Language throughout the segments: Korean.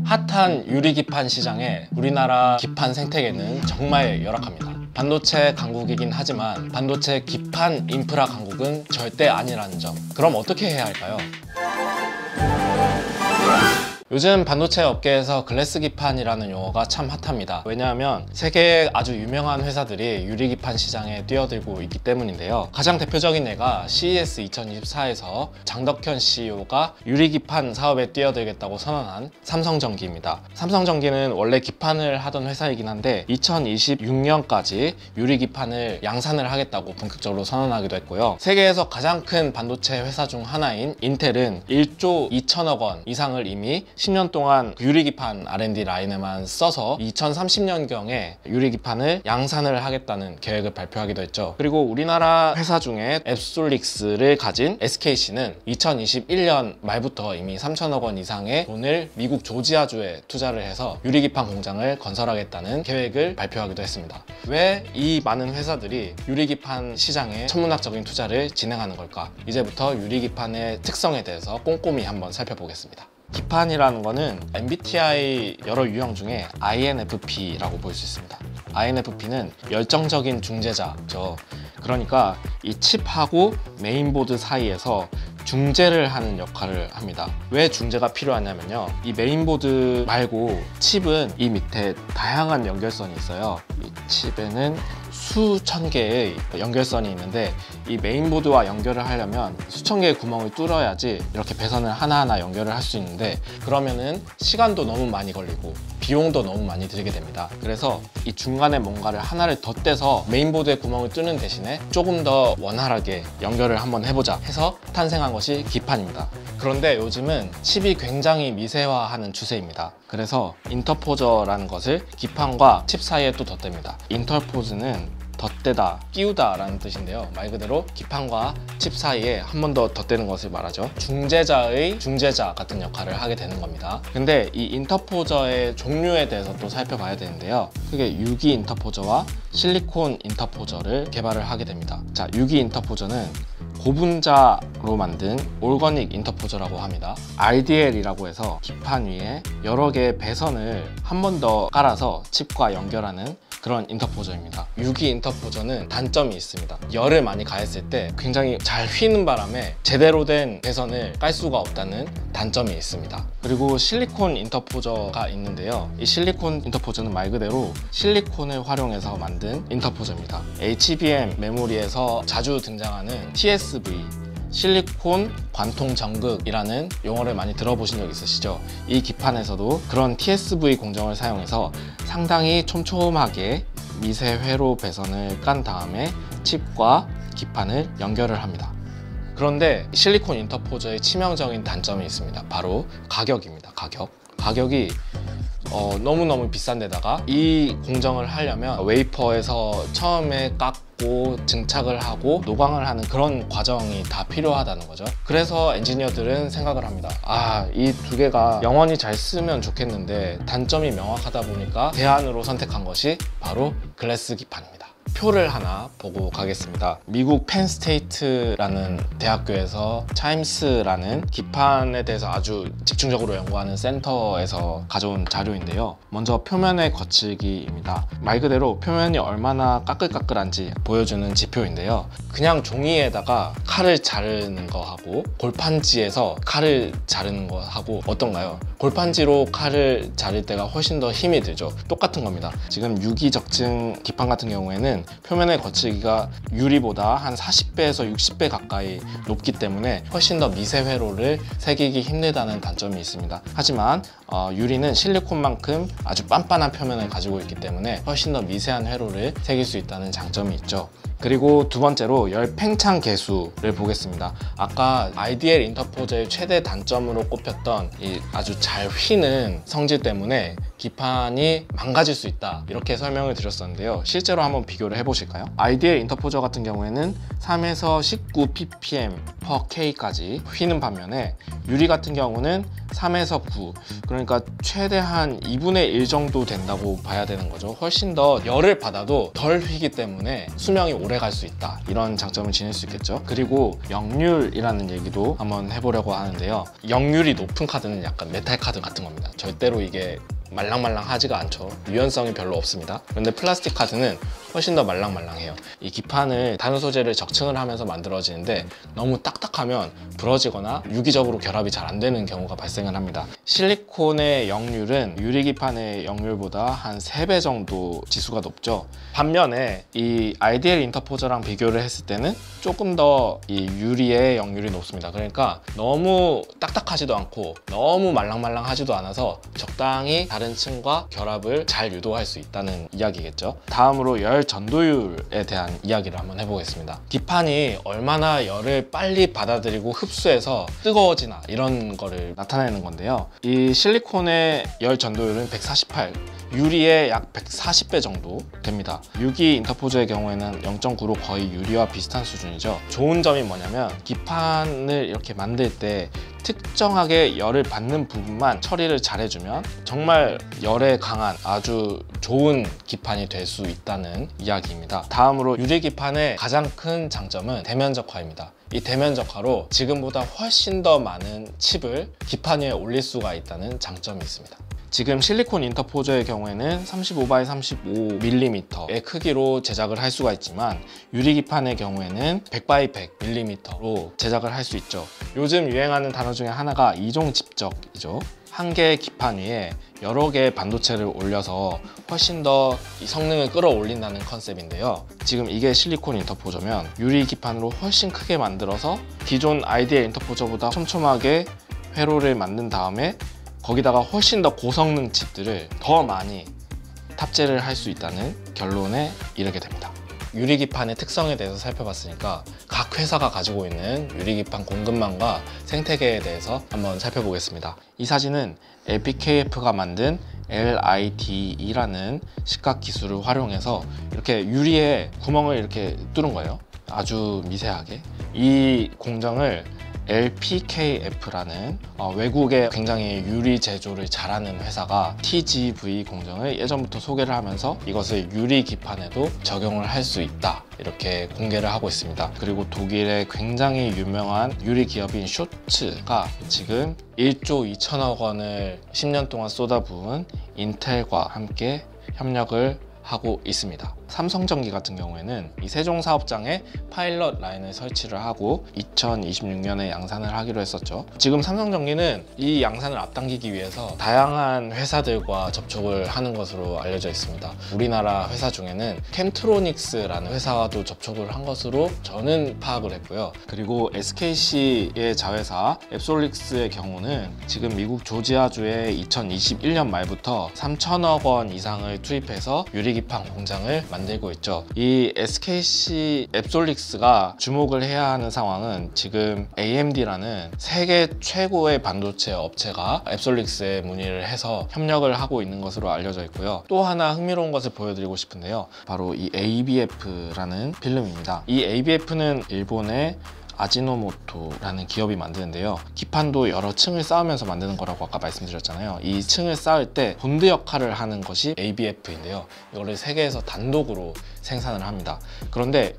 핫한 유리기판 시장에 우리나라 기판 생태계는 정말 열악합니다. 반도체 강국이긴 하지만 반도체 기판 인프라 강국은 절대 아니라는 점. 그럼 어떻게 해야 할까요? 요즘 반도체 업계에서 글래스 기판이라는 용어가 참 핫합니다. 왜냐하면 세계의 아주 유명한 회사들이 유리기판 시장에 뛰어들고 있기 때문인데요. 가장 대표적인 예가 CES 2024에서 장덕현 CEO가 유리기판 사업에 뛰어들겠다고 선언한 삼성전기입니다. 삼성전기는 원래 기판을 하던 회사이긴 한데 2026년까지 유리기판을 양산을 하겠다고 본격적으로 선언하기도 했고요. 세계에서 가장 큰 반도체 회사 중 하나인 인텔은 1조 2천억 원 이상을 이미 10년 동안 유리기판 R&D 라인에만 써서 2030년경에 유리기판을 양산을 하겠다는 계획을 발표하기도 했죠. 그리고 우리나라 회사 중에 앱솔릭스를 가진 SKC는 2021년 말부터 이미 3천억 원 이상의 돈을 미국 조지아주에 투자를 해서 유리기판 공장을 건설하겠다는 계획을 발표하기도 했습니다. 왜 이 많은 회사들이 유리기판 시장에 천문학적인 투자를 진행하는 걸까? 이제부터 유리기판의 특성에 대해서 꼼꼼히 한번 살펴보겠습니다. 기판이라는 거는 MBTI 여러 유형 중에 INFP라고 볼 수 있습니다. INFP는 열정적인 중재자죠. 그러니까 이 칩하고 메인보드 사이에서 중재를 하는 역할을 합니다. 왜 중재가 필요하냐면요, 이 메인보드 말고 칩은 이 밑에 다양한 연결선이 있어요. 이 칩에는 수천 개의 연결선이 있는데 이 메인보드와 연결을 하려면 수천 개의 구멍을 뚫어야지 이렇게 배선을 하나하나 연결을 할 수 있는데, 그러면은 시간도 너무 많이 걸리고 비용도 너무 많이 들게 됩니다. 그래서 이 중간에 뭔가를 하나를 덧대서 메인보드에 구멍을 뚫는 대신에 조금 더 원활하게 연결을 한번 해보자 해서 탄생한 것이 기판입니다. 그런데 요즘은 칩이 굉장히 미세화하는 추세입니다. 그래서 인터포저라는 것을 기판과 칩 사이에 또 덧댑니다. 인터포즈는 덧대다, 끼우다 라는 뜻인데요. 말 그대로 기판과 칩 사이에 한 번 더 덧대는 것을 말하죠. 중재자의 중재자 같은 역할을 하게 되는 겁니다. 근데 이 인터포저의 종류에 대해서 또 살펴봐야 되는데요. 그게 유기 인터포저와 실리콘 인터포저를 개발을 하게 됩니다. 자, 유기 인터포저는 고분자로 만든 올거닉 인터포저라고 합니다. RDL이라고 해서 기판 위에 여러 개의 배선을 한 번 더 깔아서 칩과 연결하는 그런 인터포저입니다. 유기 인터포저는 단점이 있습니다. 열을 많이 가했을 때 굉장히 잘 휘는 바람에 제대로 된 배선을 깔 수가 없다는 단점이 있습니다. 그리고 실리콘 인터포저가 있는데요. 이 실리콘 인터포저는 말 그대로 실리콘을 활용해서 만든 인터포저입니다. HBM 메모리에서 자주 등장하는 TSV, 실리콘 관통 전극이라는 용어를 많이 들어보신 적 있으시죠? 이 기판에서도 그런 TSV 공정을 사용해서 상당히 촘촘하게 미세 회로 배선을 깐 다음에 칩과 기판을 연결을 합니다. 그런데 실리콘 인터포저의 치명적인 단점이 있습니다. 바로 가격입니다. 가격이 너무너무 비싼데다가 이 공정을 하려면 웨이퍼에서 처음에 깎고 증착을 하고 노광을 하는 그런 과정이 다 필요하다는 거죠. 그래서 엔지니어들은 생각을 합니다. 이 두 개가 영원히 잘 쓰면 좋겠는데 단점이 명확하다 보니까 대안으로 선택한 것이 바로 글래스 기판입니다. 표를 하나 보고 가겠습니다. 미국 펜스테이트라는 대학교에서 차임스라는 기판에 대해서 아주 집중적으로 연구하는 센터에서 가져온 자료인데요. 먼저 표면의 거칠기입니다. 말 그대로 표면이 얼마나 까끌까끌한지 보여주는 지표인데요. 그냥 종이에다가 칼을 자르는 거하고 골판지에서 칼을 자르는 거하고 어떤가요? 골판지로 칼을 자를 때가 훨씬 더 힘이 들죠. 똑같은 겁니다. 지금 유기적증 기판 같은 경우에는 표면의 거칠기가 유리보다 한 40배에서 60배 가까이 높기 때문에 훨씬 더 미세 회로를 새기기 힘들다는 단점이 있습니다. 하지만 유리는 실리콘만큼 아주 빤빤한 표면을 가지고 있기 때문에 훨씬 더 미세한 회로를 새길 수 있다는 장점이 있죠. 그리고 두 번째로 열 팽창 계수를 보겠습니다. 아까 IDL 인터포저의 최대 단점으로 꼽혔던 이 아주 잘 휘는 성질 때문에 기판이 망가질 수 있다, 이렇게 설명을 드렸었는데요. 실제로 한번 비교를 해보실까요? IDL 인터포저 같은 경우에는 3에서 19 ppm/K까지 휘는 반면에 유리 같은 경우는 3에서 9, 그러니까 최대한 2분의 1 정도 된다고 봐야 되는 거죠. 훨씬 더 열을 받아도 덜 휘기 때문에 수명이 오래 갈 수 있다, 이런 장점을 지닐 수 있겠죠. 그리고 역률이라는 얘기도 한번 해보려고 하는데요. 역률이 높은 카드는 약간 메탈 카드 같은 겁니다. 절대로 이게 말랑말랑하지가 않죠. 유연성이 별로 없습니다. 그런데 플라스틱 카드는 훨씬 더 말랑말랑해요. 이 기판을 단호 소재를 적층을 하면서 만들어지는데 너무 딱딱하면 부러지거나 유기적으로 결합이 잘 안 되는 경우가 발생을 합니다. 실리콘의 역률은 유리기판의 역률보다 한 3배 정도 지수가 높죠. 반면에 이 IDL 인터포저랑 비교를 했을 때는 조금 더 이 유리의 역률이 높습니다. 그러니까 너무 딱딱하지도 않고 너무 말랑말랑하지도 않아서 적당히 다른 층과 결합을 잘 유도할 수 있다는 이야기겠죠. 다음으로 열 전도율에 대한 이야기를 한번 해보겠습니다. 기판이 얼마나 열을 빨리 받아들이고 흡수해서 뜨거워지나 이런 거를 나타내는 건데요. 이 실리콘의 열 전도율은 148, 유리의 약 140배 정도 됩니다. 유기 인터포저의 경우에는 0.9로 거의 유리와 비슷한 수준이죠. 좋은 점이 뭐냐면 기판을 이렇게 만들 때 특정하게 열을 받는 부분만 처리를 잘 해주면 정말 열에 강한 아주 좋은 기판이 될 수 있다는 이야기입니다. 다음으로 유리기판의 가장 큰 장점은 대면적화입니다. 이 대면적화로 지금보다 훨씬 더 많은 칩을 기판 위에 올릴 수가 있다는 장점이 있습니다. 지금 실리콘 인터포저의 경우에는 35x35mm의 크기로 제작을 할 수가 있지만 유리기판의 경우에는 100x100mm로 제작을 할 수 있죠. 요즘 유행하는 단어 중에 하나가 이종집적이죠. 한 개의 기판 위에 여러 개의 반도체를 올려서 훨씬 더 이 성능을 끌어올린다는 컨셉인데요. 지금 이게 실리콘 인터포저면 유리 기판으로 훨씬 크게 만들어서 기존 IDL 인터포저보다 촘촘하게 회로를 만든 다음에 거기다가 훨씬 더 고성능 칩들을 더 많이 탑재를 할 수 있다는 결론에 이르게 됩니다. 유리기판의 특성에 대해서 살펴봤으니까 각 회사가 가지고 있는 유리기판 공급망과 생태계에 대해서 한번 살펴보겠습니다. 이 사진은 LPKF가 만든 LIDE라는 식각 기술을 활용해서 이렇게 유리에 구멍을 이렇게 뚫은 거예요. 아주 미세하게. 이 공정을 LPKF라는 외국의 굉장히 유리 제조를 잘하는 회사가 TGV 공정을 예전부터 소개를 하면서 이것을 유리 기판에도 적용을 할 수 있다, 이렇게 공개를 하고 있습니다. 그리고 독일의 굉장히 유명한 유리 기업인 쇼츠가 지금 1조 2천억 원을 10년 동안 쏟아부은 인텔과 함께 협력을 하고 있습니다. 삼성전기 같은 경우에는 이 세종사업장에 파일럿 라인을 설치를 하고 2026년에 양산을 하기로 했었죠. 지금 삼성전기는 이 양산을 앞당기기 위해서 다양한 회사들과 접촉을 하는 것으로 알려져 있습니다. 우리나라 회사 중에는 캠트로닉스라는 회사와도 접촉을 한 것으로 저는 파악을 했고요. 그리고 SKC의 자회사 앱솔릭스의 경우는 지금 미국 조지아주에 2021년 말부터 3천억 원 이상을 투입해서 유리기판 공장을 만들고 있죠. 이 SKC 앱솔릭스가 주목을 해야 하는 상황은 지금 AMD라는 세계 최고의 반도체 업체가 앱솔릭스에 문의를 해서 협력을 하고 있는 것으로 알려져 있고요. 또 하나 흥미로운 것을 보여드리고 싶은데요. 바로 이 ABF라는 필름입니다. 이 ABF는 일본의 아지노모토라는 기업이 만드는데요. 기판도 여러 층을 쌓으면서 만드는 거라고 아까 말씀드렸잖아요. 이 층을 쌓을 때 본드 역할을 하는 것이 ABF인데요. 이거를 세계에서 단독으로 생산을 합니다. 그런데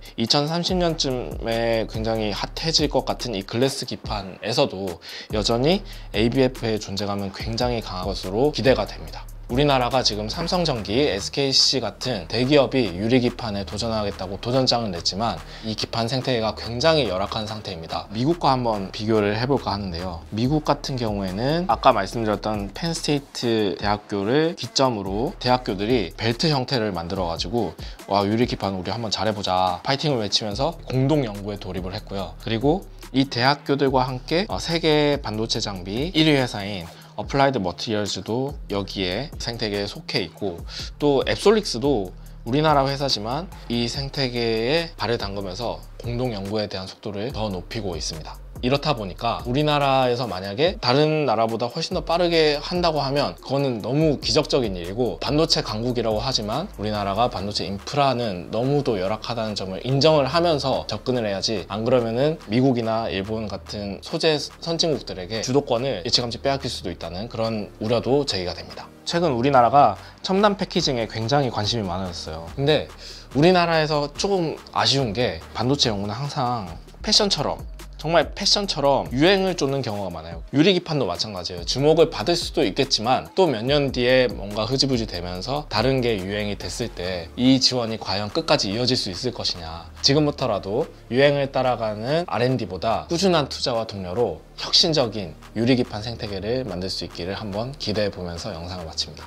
2030년쯤에 굉장히 핫해질 것 같은 이 글래스 기판에서도 여전히 ABF의 존재감은 굉장히 강한 것으로 기대가 됩니다. 우리나라가 지금 삼성전기, SKC 같은 대기업이 유리기판에 도전하겠다고 도전장을 냈지만 이 기판 생태계가 굉장히 열악한 상태입니다. 미국과 한번 비교를 해볼까 하는데요. 미국 같은 경우에는 아까 말씀드렸던 펜스테이트 대학교를 기점으로 대학교들이 벨트 형태를 만들어가지고 와, 유리기판 우리 한번 잘해보자 파이팅을 외치면서 공동 연구에 돌입을 했고요. 그리고 이 대학교들과 함께 세계 반도체 장비 1위 회사인 어플라이드 머티리얼즈도 여기에 생태계에 속해 있고, 또 앱솔릭스도 우리나라 회사지만 이 생태계에 발을 담그면서 공동 연구에 대한 속도를 더 높이고 있습니다. 이렇다 보니까 우리나라에서 만약에 다른 나라보다 훨씬 더 빠르게 한다고 하면 그거는 너무 기적적인 일이고, 반도체 강국이라고 하지만 우리나라가 반도체 인프라는 너무도 열악하다는 점을 인정을 하면서 접근을 해야지, 안 그러면은 미국이나 일본 같은 소재 선진국들에게 주도권을 일찌감치 빼앗길 수도 있다는 그런 우려도 제기가 됩니다. 최근 우리나라가 첨단 패키징에 굉장히 관심이 많아졌어요. 근데 우리나라에서 조금 아쉬운 게, 반도체 연구는 항상 정말 패션처럼 유행을 쫓는 경우가 많아요. 유리기판도 마찬가지예요. 주목을 받을 수도 있겠지만 또 몇 년 뒤에 뭔가 흐지부지 되면서 다른 게 유행이 됐을 때 이 지원이 과연 끝까지 이어질 수 있을 것이냐. 지금부터라도 유행을 따라가는 R&D보다 꾸준한 투자와 동료로 혁신적인 유리기판 생태계를 만들 수 있기를 한번 기대해 보면서 영상을 마칩니다.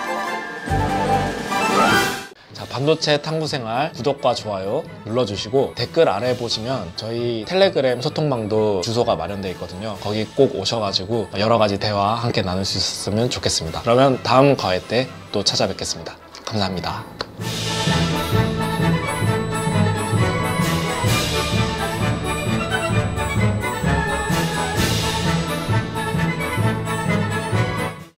자, 반도체 탐구생활 구독과 좋아요 눌러주시고, 댓글 아래 보시면 저희 텔레그램 소통방도 주소가 마련되어 있거든요. 거기 꼭 오셔가지고 여러 가지 대화 함께 나눌 수 있었으면 좋겠습니다. 그러면 다음 과외 때 또 찾아뵙겠습니다. 감사합니다.